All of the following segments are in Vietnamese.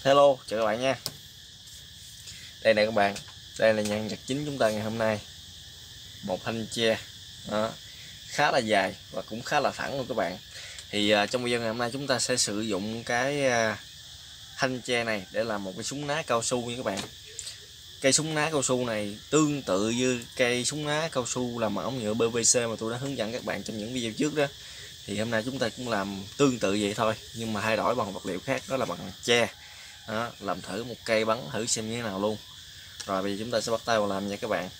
Hello, chào các bạn nha. Đây nè các bạn, đây là nhân vật chính chúng ta ngày hôm nay. Một thanh tre đó, khá là dài và cũng khá là thẳng luôn các bạn. Thì trong video ngày hôm nay chúng ta sẽ sử dụng cái thanh tre này để làm một cái súng ná cao su nha các bạn. Cây súng ná cao su này tương tự như cây súng ná cao su làm bằng ống nhựa PVC mà tôi đã hướng dẫn các bạn trong những video trước đó. Thì hôm nay chúng ta cũng làm tương tự vậy thôi, nhưng mà thay đổi bằng vật liệu khác, đó là bằng tre. Đó, làm thử một cây bắn thử xem như thế nào luôn. Rồi bây giờ chúng ta sẽ bắt tay vào làm nha các bạn.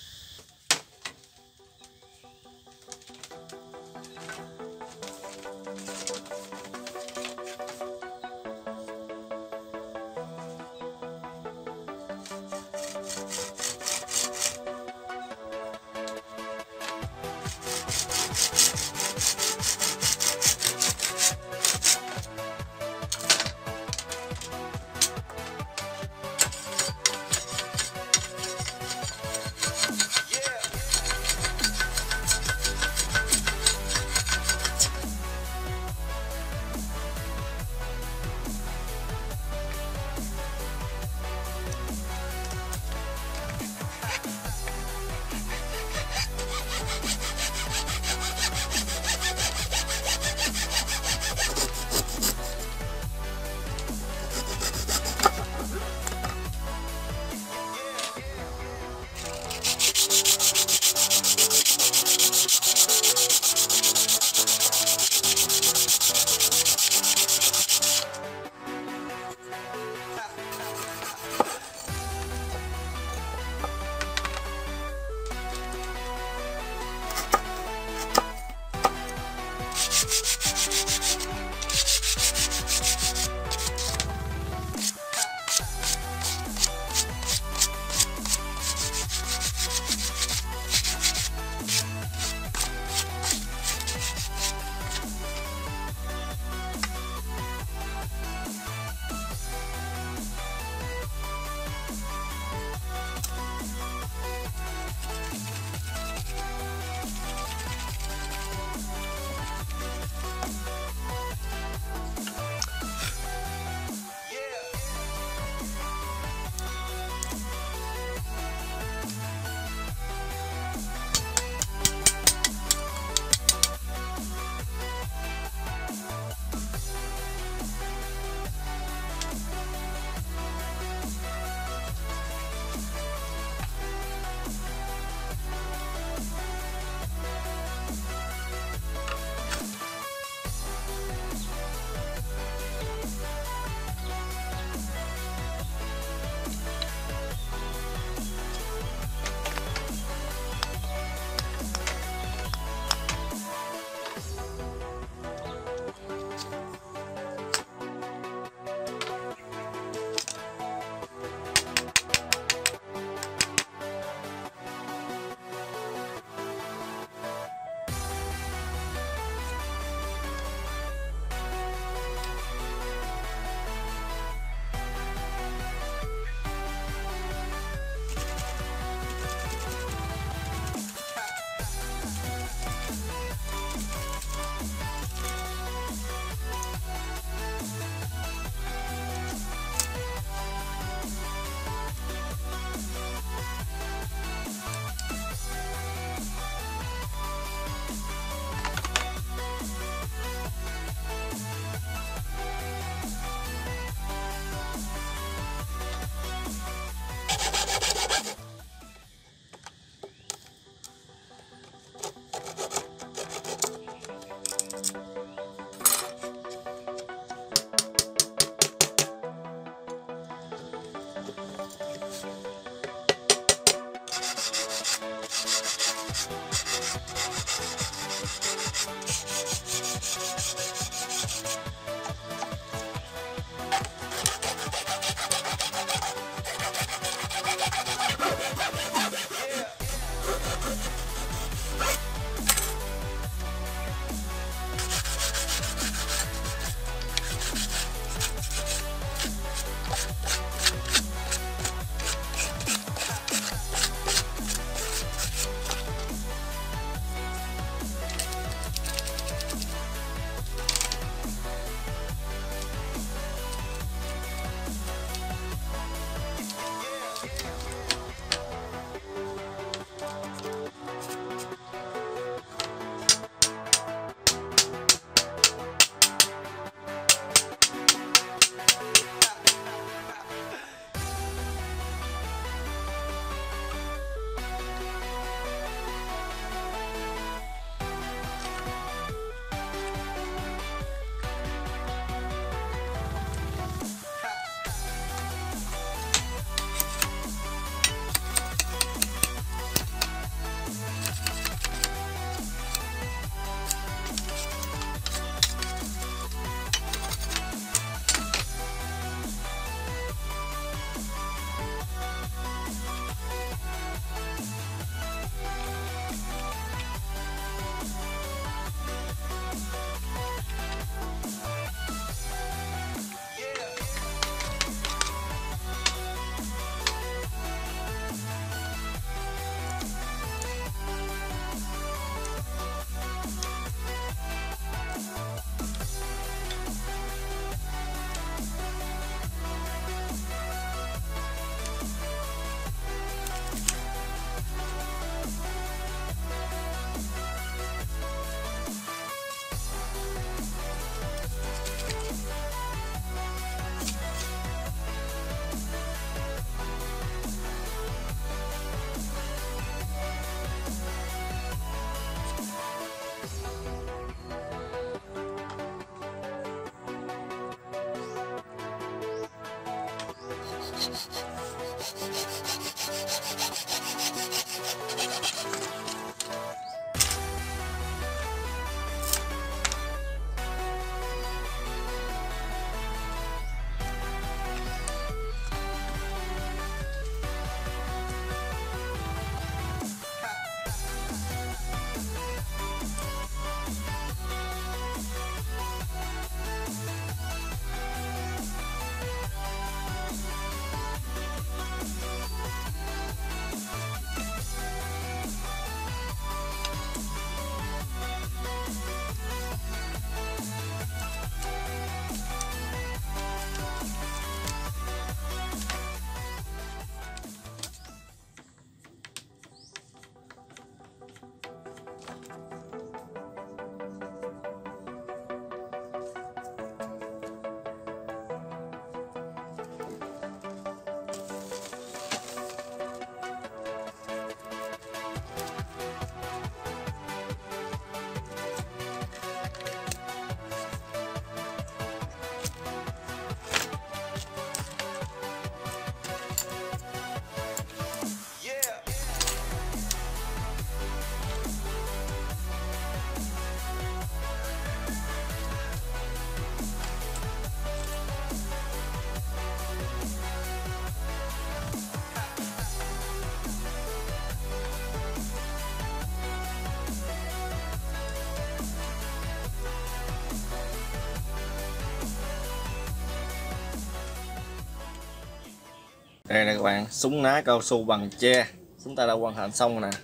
Đây nè các bạn, súng ná cao su bằng tre chúng ta đã hoàn thành xong rồi nè.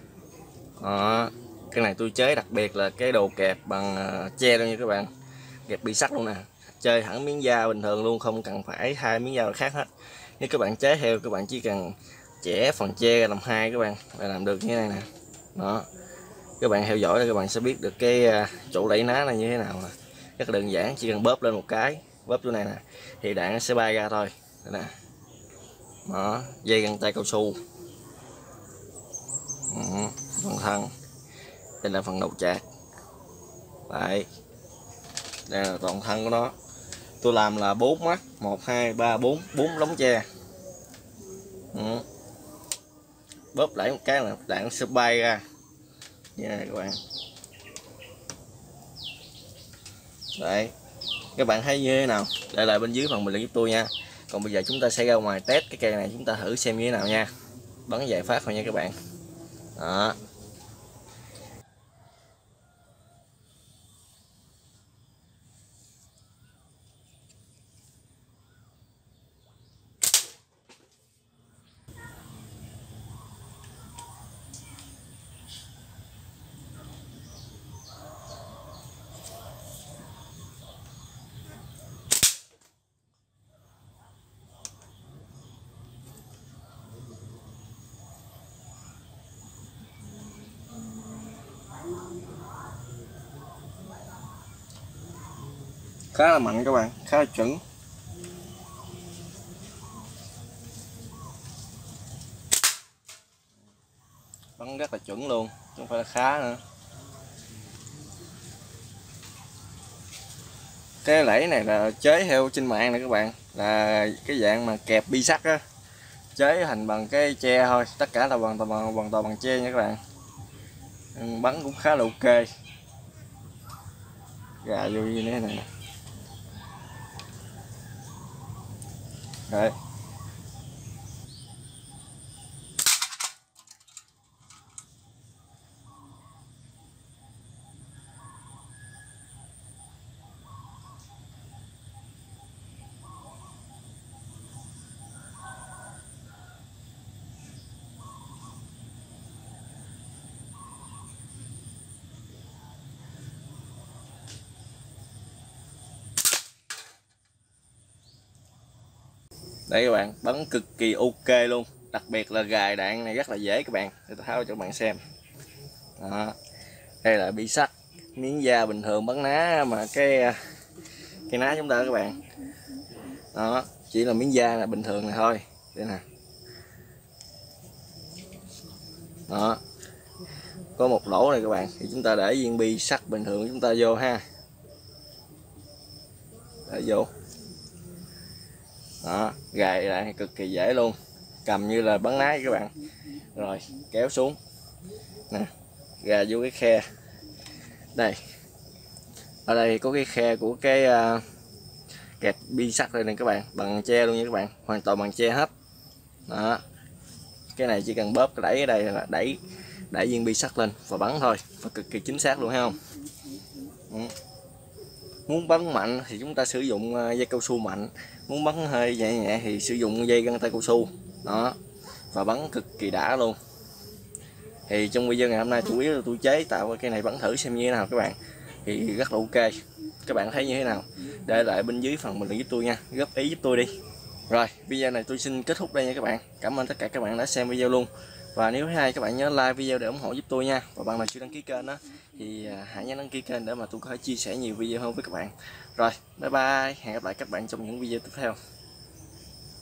Đó, cái này tôi chế đặc biệt là cái đồ kẹp bằng tre luôn nha các bạn, kẹp bi sắt luôn nè, chơi thẳng miếng da bình thường luôn, không cần phải hai miếng da khác hết. Nếu các bạn chế theo, các bạn chỉ cần chẻ phần tre ra làm hai các bạn, và làm được như thế này nè. Đó, các bạn theo dõi các bạn sẽ biết được cái chỗ đẩy ná này như thế nào. Rất là đơn giản, chỉ cần bóp lên một cái, bóp chỗ này nè thì đạn nó sẽ bay ra thôi. Đây nè. Đó, dây găng tay cao su, phần thân, đây là phần đầu chạc. Đấy, đây là toàn thân của nó. Tôi làm là 4 mắt, 1 2 3 4, 4 lóng tre. Bóp lại một cái là đạn sẽ bay ra nha các bạn. Đấy, các bạn thấy như thế nào để lại bên dưới phần bình luận giúp tôi nha. Còn bây giờ chúng ta sẽ ra ngoài test cái cây này, chúng ta thử xem như thế nào nha. Bắn vài phát thôi nha các bạn. Đó. Khá là mạnh các bạn, khá là chuẩn. Bắn rất là chuẩn luôn, chứ không phải là khá nữa. Cái lẫy này là chế theo trên mạng này các bạn, là cái dạng mà kẹp bi sắt á, chế thành bằng cái tre thôi, tất cả là hoàn toàn bằng tre nha các bạn. Bắn cũng khá là ok. Gà vô như thế này. Đấy. Đây các bạn, bắn cực kỳ ok luôn. Đặc biệt là gài đạn này rất là dễ các bạn. Để tôi tháo cho các bạn xem. Đó. Đây là bi sắt, miếng da bình thường bắn ná, mà cái ná chúng ta các bạn. Đó, chỉ là miếng da là bình thường này thôi. Đây nè. Đó. Có một lỗ này các bạn, thì chúng ta để viên bi sắt bình thường chúng ta vô ha. Để vô. Đó, gài lại cực kỳ dễ luôn, cầm như là bắn nái các bạn. Rồi kéo xuống nè, gà vô cái khe đây. Ở đây có cái khe của cái kẹp bi sắt đây nè các bạn, bằng tre luôn nha các bạn, hoàn toàn bằng tre hết. Đó, cái này chỉ cần bóp đẩy ở đây là đẩy viên bi sắt lên và bắn thôi, và cực kỳ chính xác luôn thấy không. Muốn bắn mạnh thì chúng ta sử dụng dây cao su mạnh, muốn bắn hơi nhẹ nhẹ thì sử dụng dây găng tay cao su. Đó, và bắn cực kỳ đã luôn. Thì trong video ngày hôm nay chủ yếu là tôi chế tạo cái này bắn thử xem như thế nào các bạn, thì rất là ok. Các bạn thấy như thế nào để lại bên dưới phần bình luận giúp tôi nha, góp ý giúp tôi đi. Rồi video này tôi xin kết thúc đây nha các bạn, cảm ơn tất cả các bạn đã xem video luôn. Và nếu thấy hay các bạn nhớ like video để ủng hộ giúp tôi nha. Và bạn nào chưa đăng ký kênh đó thì hãy nhớ đăng ký kênh để mà tôi có thể chia sẻ nhiều video hơn với các bạn. Rồi bye bye, hẹn gặp lại các bạn trong những video tiếp theo.